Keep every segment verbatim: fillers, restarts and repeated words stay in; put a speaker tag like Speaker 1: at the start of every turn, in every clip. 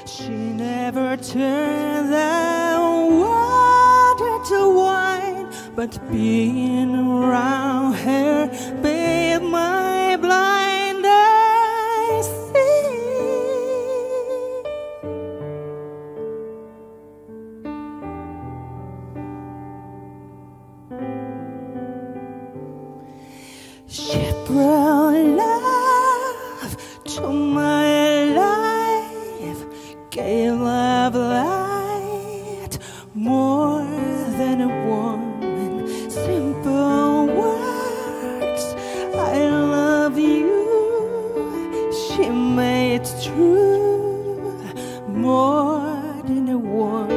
Speaker 1: She never turned the water to wine, but being around her bathed my blind eyes see. She brought love to my life, gave love light more than a woman. Simple words, I love you, she made true more than a word.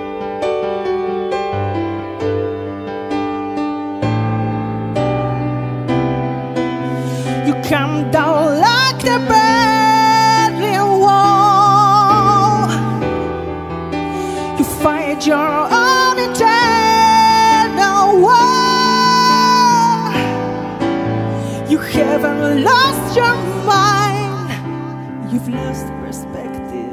Speaker 1: You come down like the Berlin Wall, you fight your own eternal war. You haven't lost your mind, you've lost perspective.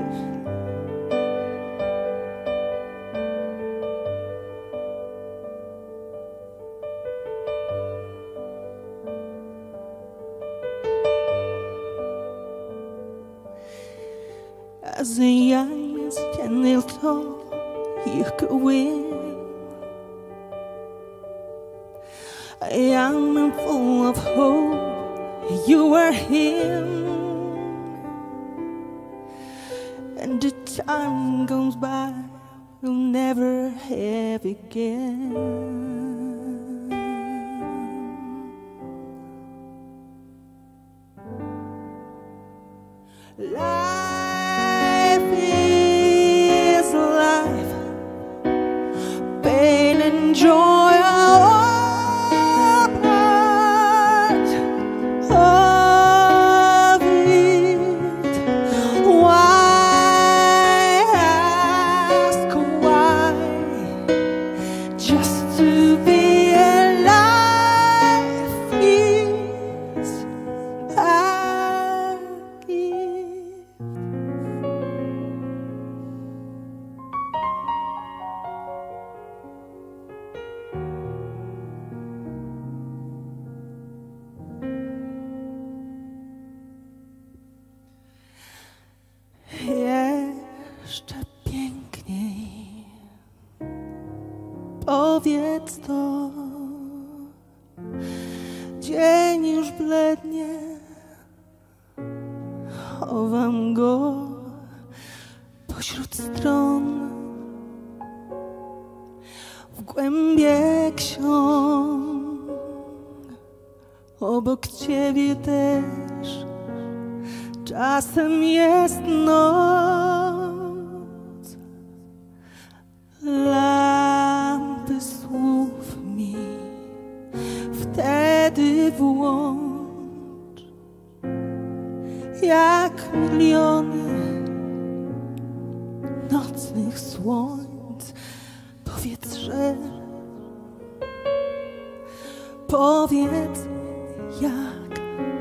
Speaker 1: As a young standing tall, you could win. A young man full of hope, you were him. And the time goes by, we'll never have again. Life is life, pain and joy are part of it. Why ask why? Just to be alive is a gift. Jeszcze piękniej, powiedz to. Dzień już blednie, chowam go pośród stron, w głębie ksiąg. Obok ciebie też czasem jest noc. Lampy słów mi wtedy włącz, jak miliony nocnych słońc. Powiedz, że powiedz jak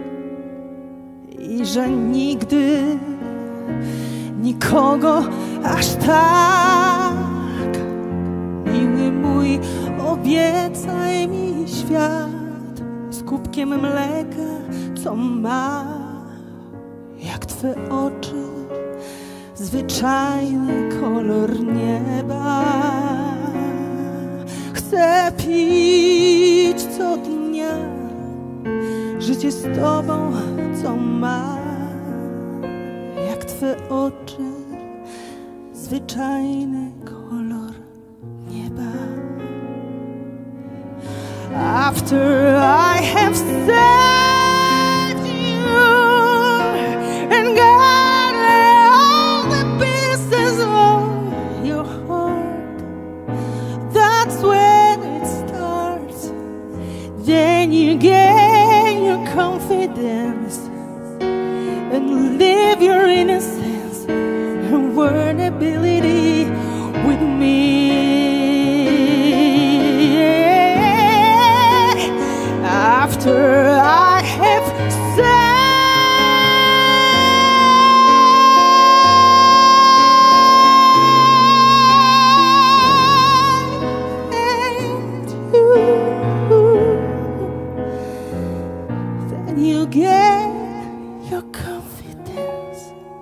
Speaker 1: i że nigdy nikogo aż tak. Miły mój, obiecaj mi świat z kubkiem mleka, co ma jak twe oczy zwyczajny kolor nieba. Chcę pić co dnia życie z tobą, co ma jak twe oczy zwyczajny kolor nieba. After I have saved you and gathered all the pieces of your heart, that's when it starts. Then you gain your confidence and live your innocence and vulnerability with me. After I have said share your confidence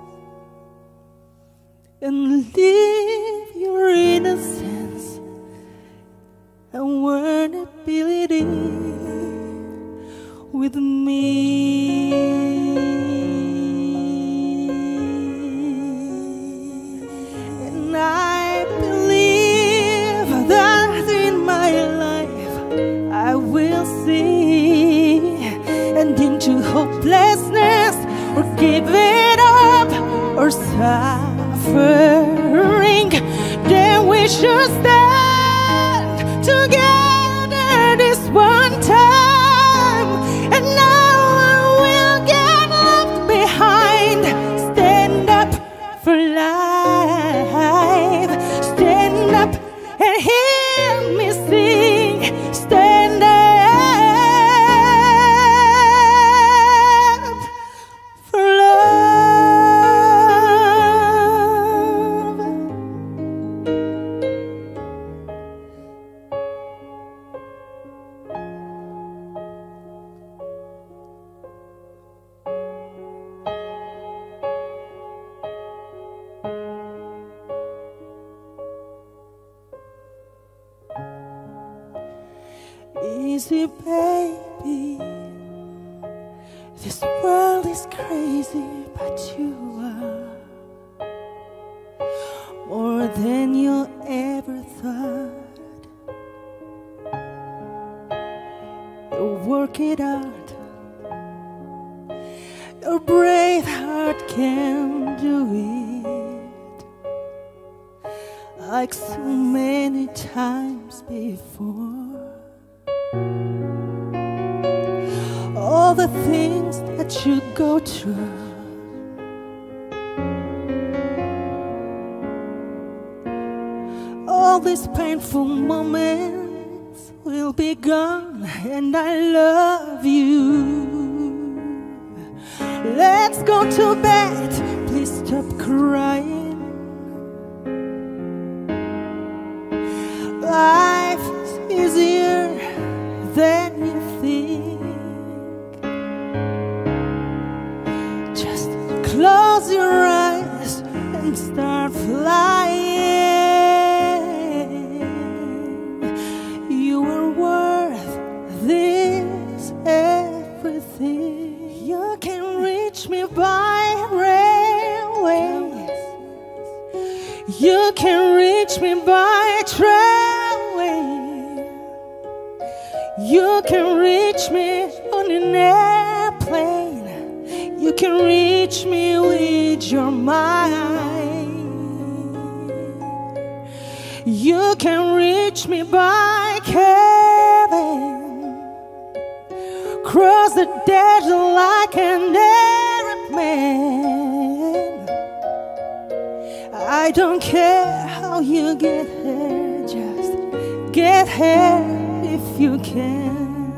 Speaker 1: and live your innocence and vulnerability with me. And I believe that in my life I will see, and into hopelessness or giving up or suffering, then we should stand together this one time, and no one will get left behind. Stand up for life, stand up and hear me sing. Stand up for love. Easy, baby. This world is crazy, but you are more than you ever thought. You work it out, your brave heart can do it, like so many times before. All the things that you go through, all these painful moments will be gone, and I love you. Let's go to bed, please stop crying. Life is easier than you think. Just close your eyes and start flying. You are worth this everything. You can reach me by railway, you can reach me by train, you can reach me on an airplane, you can reach me with your mind. You can reach me by cabin, cross the desert like an airplane. I don't care how you get here, just get here if you can.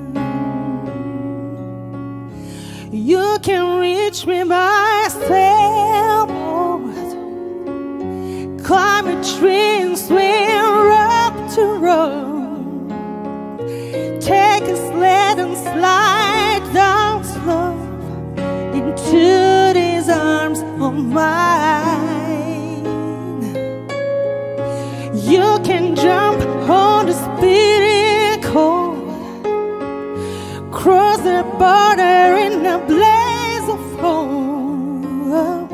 Speaker 1: You can reach me by sailboat, climb a tree and swing rope to rope, take a sled and slide down slow into these arms of mine. You can jump on the speeding cold, cross the border in a blaze of hope.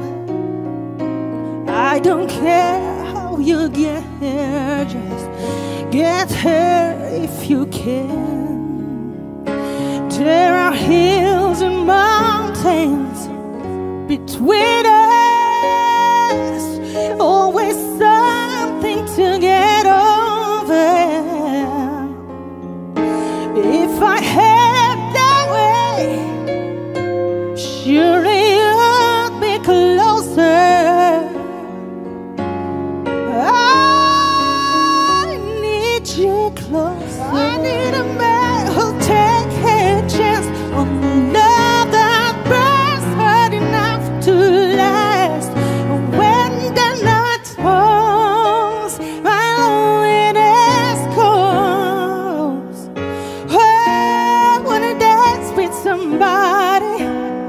Speaker 1: I don't care how you get here, just get here if you can. There are hills and mountains between us, always something to get over. If I had that way, surely you'd be closer. I need you closer. I need a man who'll take a chance on the love that burns hard enough to last. When the night falls, my loneliness calls. Oh, I wanna dance with somebody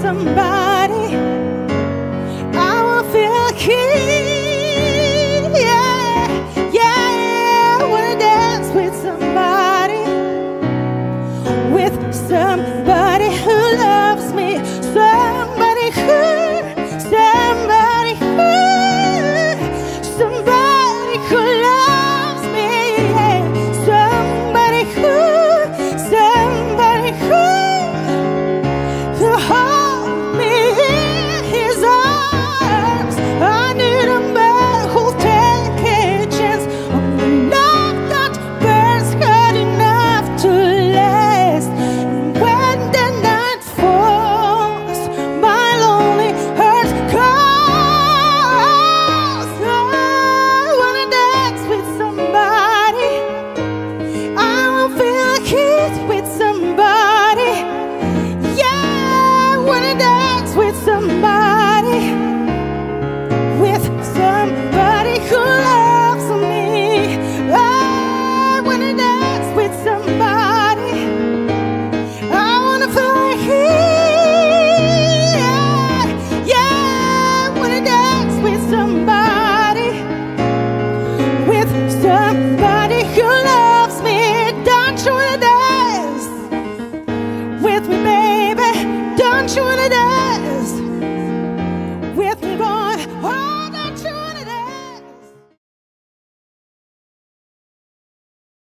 Speaker 1: somebody